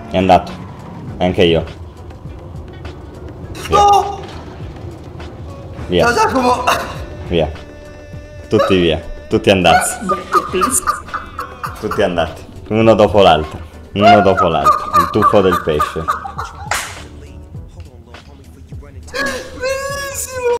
È andato. Anche io. Via. No! Via. Ciao Giacomo! Via. Tutti via. Tutti andati. Tutti andati. Uno dopo l'altro. Uno dopo l'altro. Il tuffo del pesce.